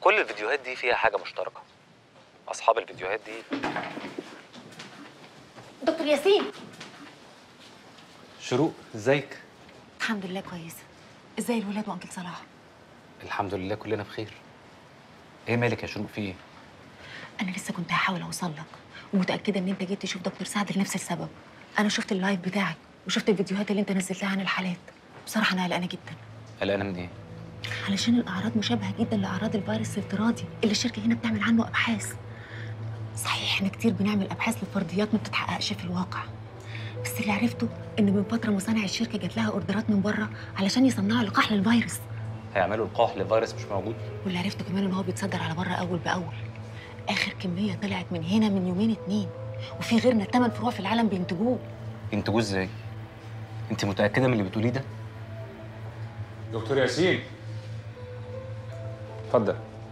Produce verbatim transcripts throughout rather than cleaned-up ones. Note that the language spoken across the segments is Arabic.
كل الفيديوهات دي فيها حاجه مشتركه. اصحاب الفيديوهات دي دكتور ياسين. شروق، ازيك؟ الحمد لله كويسه. ازاي الولاد وانكل صلاح؟ الحمد لله كلنا بخير. ايه مالك يا شروق، في ايه؟ انا لسه كنت هحاول اوصل لك، ومتاكده ان انت جيت تشوف دكتور سعد لنفس السبب. انا شفت اللايف بتاعك وشفت الفيديوهات اللي انت نزلتها عن الحالات. بصراحه انا قلقانه جدا. قلقانه من ايه؟ علشان الاعراض مشابهه جدا لاعراض الفيروس الافتراضي اللي الشركه هنا بتعمل عنه ابحاث. صحيح احنا كتير بنعمل ابحاث لفرضيات ما بتتحققش في الواقع، بس اللي عرفته ان من فتره مصانع الشركه جات لها اوردرات من بره علشان يصنعوا لقاح للفيروس. هيعملوا لقاح لفيروس مش موجود؟ واللي عرفته كمان ان هو بيتصدر على بره اول باول. اخر كميه طلعت من هنا من يومين اتنين، وفي غيرنا ثمان فروع في العالم بينتجوه. ينتجوه ازاي؟ انت متاكده من اللي بتقوليه ده؟ دكتور ياسين، اتفضل.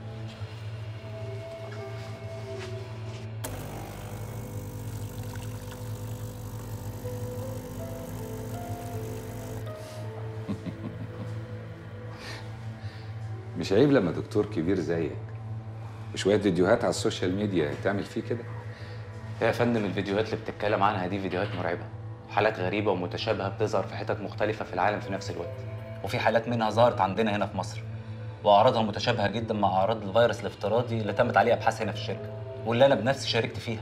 مش عيب لما دكتور كبير زيك وشويه فيديوهات على السوشيال ميديا تعمل فيه كده؟ يا فندم، الفيديوهات اللي بتتكلم عنها دي فيديوهات مرعبه، حالات غريبه ومتشابهه بتظهر في حتت مختلفه في العالم في نفس الوقت، وفي حالات منها ظهرت عندنا هنا في مصر واعراضها متشابهه جدا مع اعراض الفيروس الافتراضي اللي تمت عليه ابحاث هنا في الشركه، واللي انا بنفسي شاركت فيها.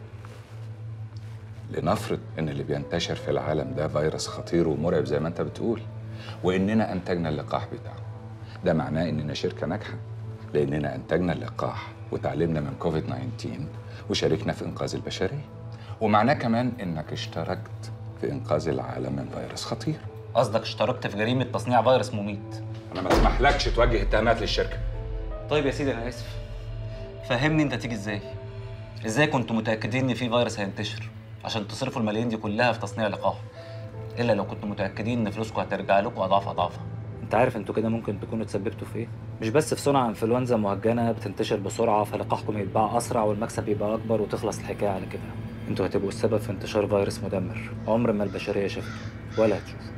لنفرض ان اللي بينتشر في العالم ده فيروس خطير ومرعب زي ما انت بتقول، واننا انتجنا اللقاح بتاعه، ده معناه اننا شركه ناجحه، لاننا انتجنا اللقاح وتعلمنا من كوفيد تسعة عشر وشاركنا في انقاذ البشريه، ومعناه كمان انك اشتركت في انقاذ العالم من فيروس خطير. قصدك اشتركت في جريمه تصنيع فيروس مميت؟ انا ما اسمحلكش توجه اتهامات للشركه. طيب يا سيدي، انا اسف. فهمني انت تيجي ازاي؟ ازاي كنتوا متاكدين ان في فيروس هينتشر عشان تصرفوا الملايين دي كلها في تصنيع لقاح؟ الا لو كنتوا متاكدين ان فلوسكم هترجع لكم اضعاف اضعافها. انت عارف انتوا كده ممكن تكونوا اتسببتوا في ايه؟ مش بس في صنع انفلونزا مهجنه بتنتشر بسرعه فلقاحكم يتباع اسرع والمكسب يبقى اكبر وتخلص الحكايه على كده. انتوا هتبقوا السبب في انتشار فيروس مدمر عمر ما البشريه شافته ولا هتشوفه.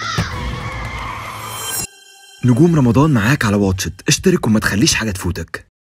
نجوم رمضان معاك على واتشت، اشترك وما تخليش حاجة تفوتك.